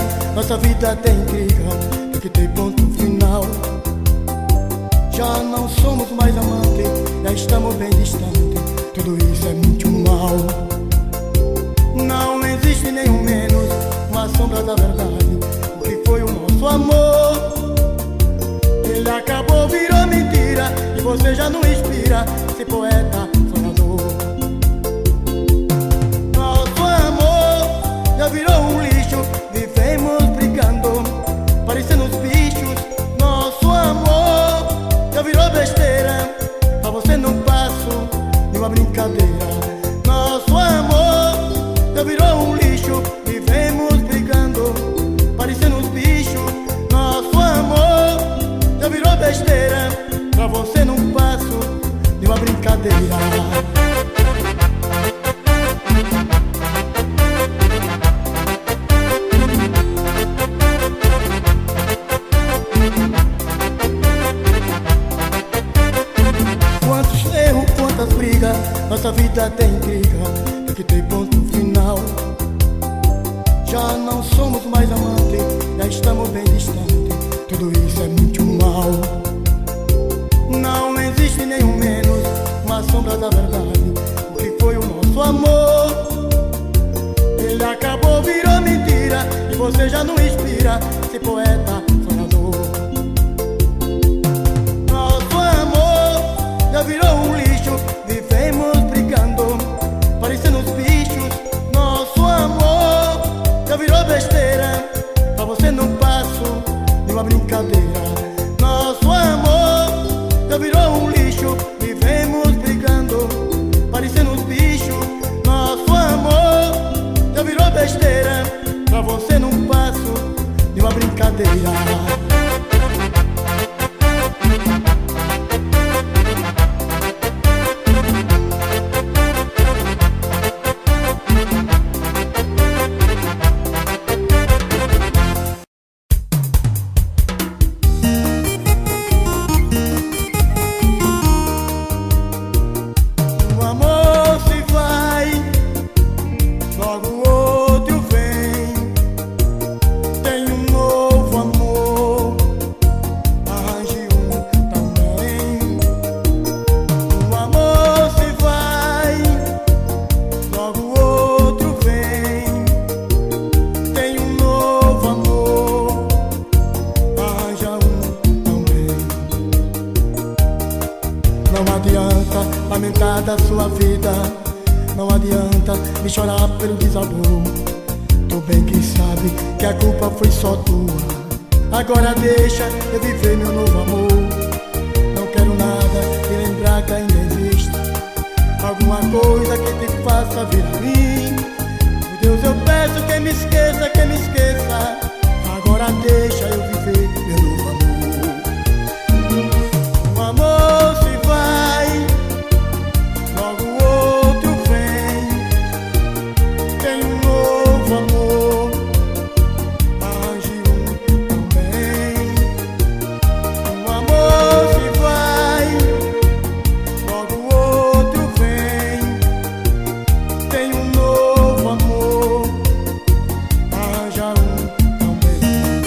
nossa vida tem intriga, tem que ter ponto final. Já não somos mais amantes, já estamos bem distantes, tudo isso é muito mal. Não existe nenhum menos uma sombra da verdade, o que foi o nosso amor. Ele acabou, virou mentira, e você já não inspira, esse poeta sonhador. Nosso amor já virou um lixo, vivemos brigando, parecendo uns bichos. Nosso amor já virou besteira, pra você não passo de uma brincadeira. Nosso amor já virou um lixo, vivemos brigando, parecendo uns bichos. Nosso amor já virou besteira, pra você não passo de uma brincadeira. Quantos erros, quantas brigas, nossa vida tem intriga, tem que ter ponto final. Já não somos mais amantes, já estamos bem distantes, tudo isso é muito mal. Não existe nenhum menos uma sombra da verdade, o que foi o nosso amor. Ele acabou, virou mentira, e você já não inspira, esse poeta sonhador. Nosso amor já virou um lixo, vivemos brigando, parecendo uns bichos. Nosso amor já virou besteira, pra você não passo de uma brincadeira. Nosso amor já virou um lixo, vivemos brigando, parecendo uns bichos. Nosso amor já virou besteira, pra você não passo de uma brincadeira. Não adianta lamentar da sua vida, não adianta me chorar pelo desamor. Tu bem que sabe que a culpa foi só tua. Agora deixa eu viver meu novo amor. Não quero nada de lembrar que ainda existe alguma coisa que te faça vir a mim. Por Deus eu peço que me esqueça, que me esqueça. Agora deixa eu viver meu novo amor. O amor se vai, logo outro vem. Tem um novo amor, arranje um também. O amor se vai, logo outro vem. Tem um novo amor, arranja um também.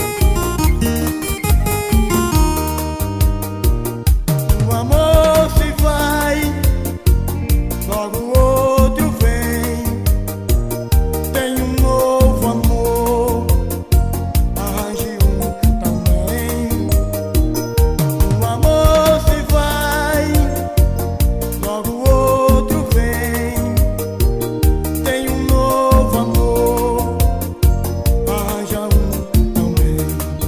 O amor se vai, logo outro vem. Tem um novo amor, arranje um também. O amor se vai, logo outro vem. Tem um novo amor, arranja um também.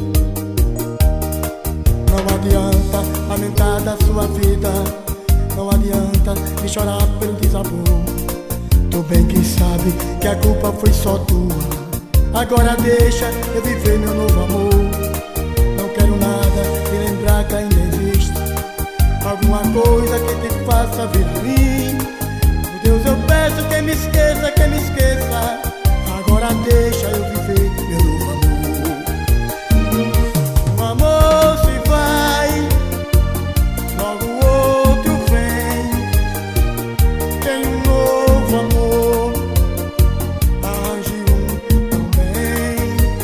Não adianta lamentar da sua vida, não adianta me chorar pelo desamor. Tu bem que sabe que a culpa foi só tua. Agora deixa eu viver meu novo amor. Não quero nada de lembrar que ainda existe alguma coisa que te faça vir a mim. Por Deus eu peço que me esqueça, que me esqueça. Agora deixa eu viver meu novo amor. O amor se vai, logo outro vem. Tem um novo amor, arranje um também.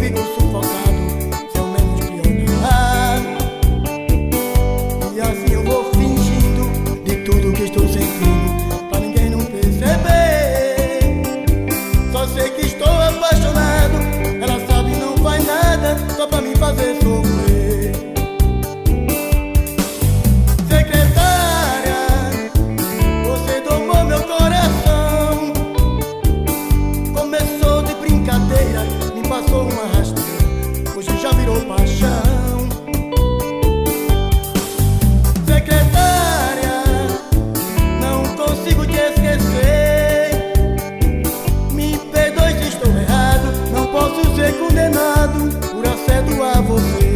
fico sufocado se ao menos te olhar. E assim eu vou fingindo de tudo que estou sentindo, pra ninguém não perceber. Só sei que estou apaixonado, ela sabe, não faz nada só pra me fazer sofrer. Secretária, você domou meu coração. Começou de brincadeira, me passou uma rasteira, hoje já virou paixão. Secretária, não consigo te esquecer. Me perdoe se estou errado, não posso ser condenado por assédio a você.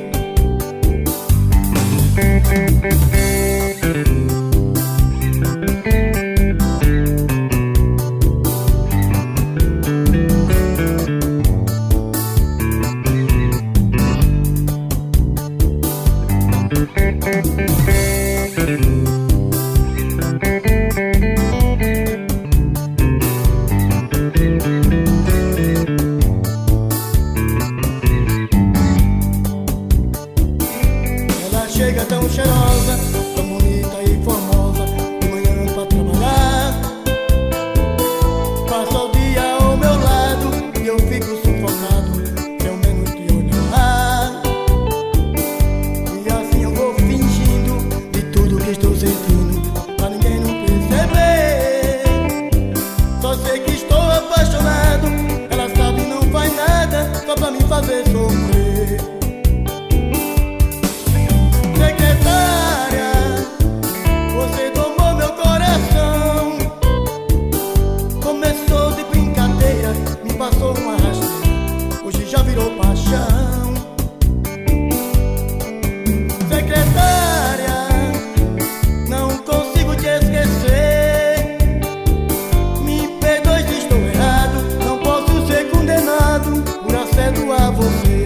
Ela chega tão cheirosa, tão bonita e formosa, de manhã pra trabalhar. Passa o dia ao meu lado e eu fico sufocado se ao menos te olhar. E assim eu vou fingindo de tudo que estou sentindo, pra ninguém não perceber. Só sei que estou apaixonado, ela sabe, não faz nada só pra me fazer sofrer. Secretária, você domou meu coração. Começou de brincadeira, me passou uma rasteira, hoje já virou paixão. Secretária, não consigo te esquecer. Me perdoe se estou errado, não posso ser condenado por assédio a você.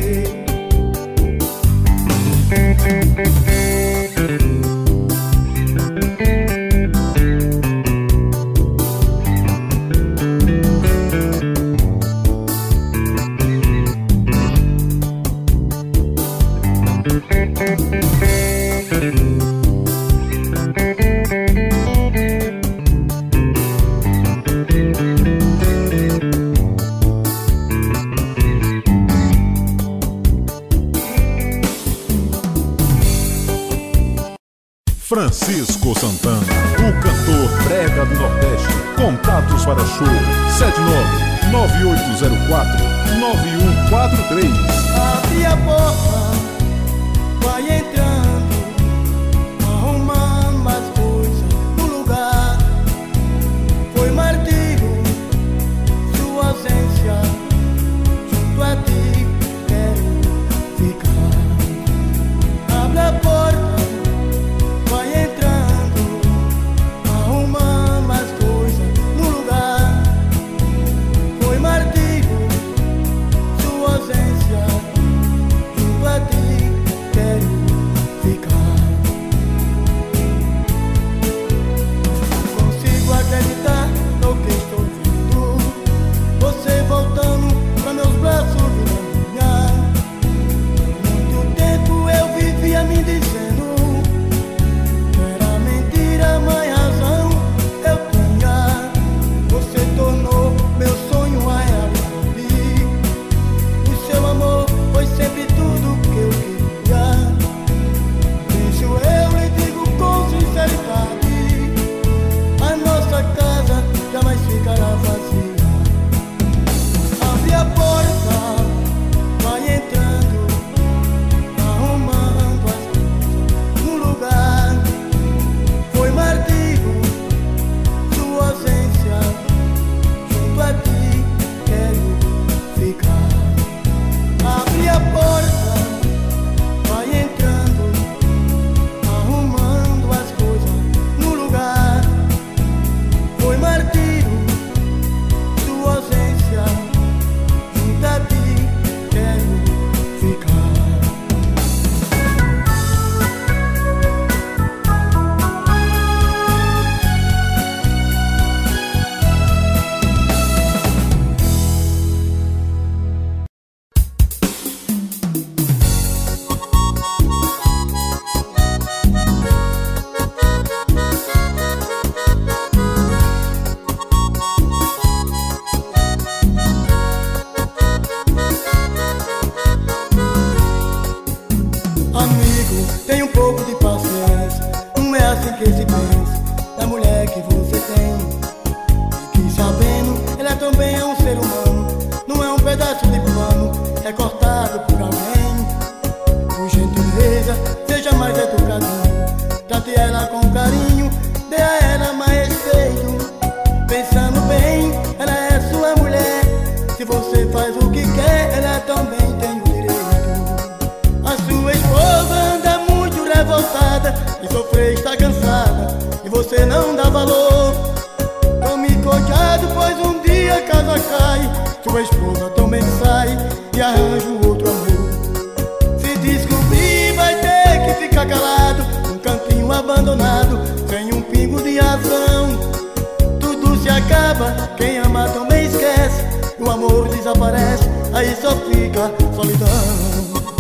Francisco Santana, o cantor brega do Nordeste. Contatos para show 7998049143. Abre a porta, vai entrando, arrumando as coisas no lugar. Foi martírio sua ausência, junto a ti quero ficar. Abre a porta, vai entrando, arrumando as coisas no lugar. Foi martírio sua ausência, é cortado por alguém. Por gentileza, seja mais educadinho, trate ela com carinho, dê a ela mais respeito. Pensando bem, ela é sua mulher. Se você faz o que quer, ela também tem o direito. A sua esposa anda muito revoltada, e sofrer está cansada, e você não dá valor. Tome cuidado, pois um dia a casa cai, sua esposa também sai e arranja um outro amor. Se descobrir, vai ter que ficar calado, num cantinho abandonado, sem um pingo de ação. Tudo se acaba, quem ama também esquece, o amor desaparece, aí só fica solidão.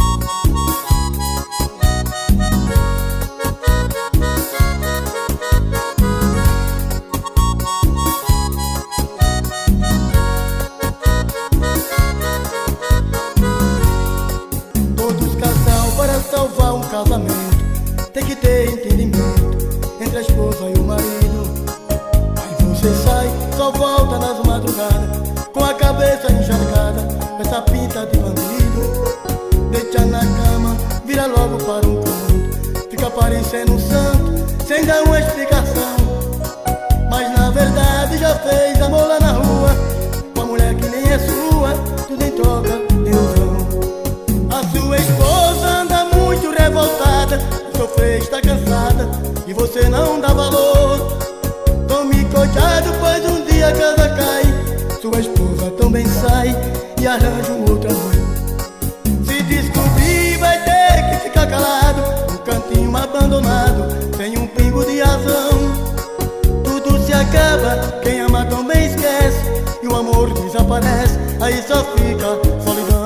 Salvar um casamento tem que ter entendimento entre a esposa e o marido. Aí você sai, só volta nas madrugadas, com a cabeça encharcada, com essa pinta de bandido. Deita na cama, vira logo para um canto, fica parecendo um santo, sem dar uma explicação. Mas na verdade já fez amor lá na rua, com a mulher que nem é sua, tudo em troca de ilusão. A sua esposa anda muito revoltada, sofrer está cansada, e você não dá valor. Tome cuidado, pois um dia a casa cai, sua esposa também sai e arranja um outro amor. Se descobrir, vai ter que ficar calado, num cantinho abandonado, sem um pingo de razão. Tudo se acaba, quem ama também esquece, e o amor desaparece, aí só fica solidão.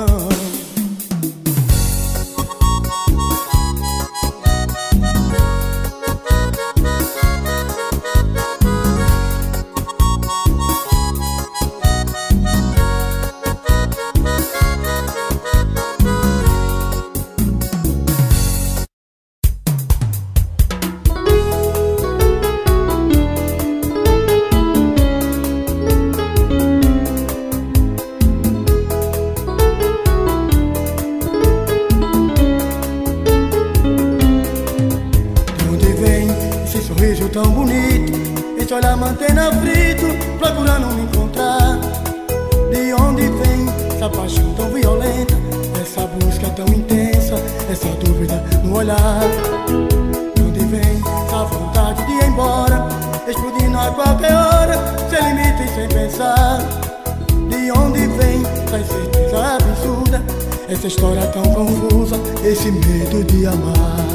Sorriso tão bonito, esse olhar mantém frito, procurando me encontrar. De onde vem essa paixão tão violenta, essa busca tão intensa, essa dúvida no olhar? De onde vem essa vontade de ir embora, explodindo a qualquer hora, sem limite e sem pensar? De onde vem essa incerteza absurda, essa história tão confusa, esse medo de amar?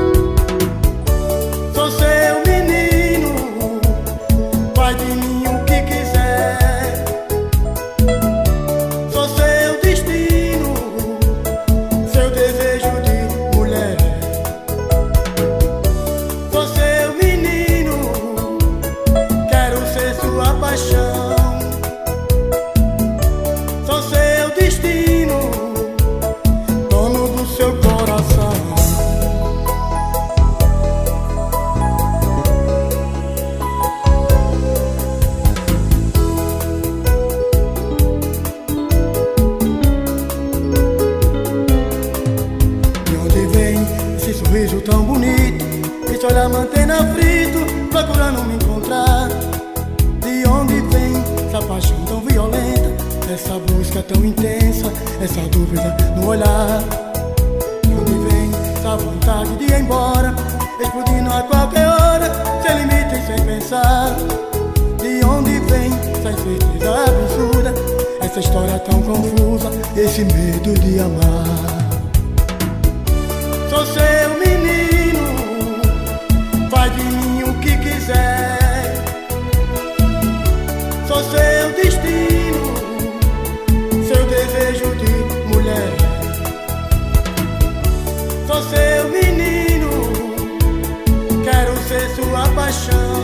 Sou seu menino, faz de mim o que quiser. Sou seu destino, seu desejo de mulher. Sou seu menino, quero ser sua paixão. Sou seu destino, dono do seu coração. Sorriso tão bonito, esse olhar mantém frito, procurando me encontrar. De onde vem essa paixão tão violenta, essa busca tão intensa, essa dúvida no olhar? De onde vem essa vontade de ir embora, explodindo a qualquer hora, sem limite e sem pensar? De onde vem essa incerteza absurda, essa história tão confusa, esse medo de amar? Sou seu menino, faz de mim o que quiser. Sou seu destino, seu desejo de mulher. Sou seu menino, quero ser sua paixão.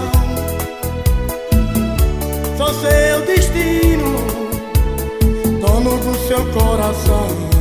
Sou seu destino, dono do seu coração.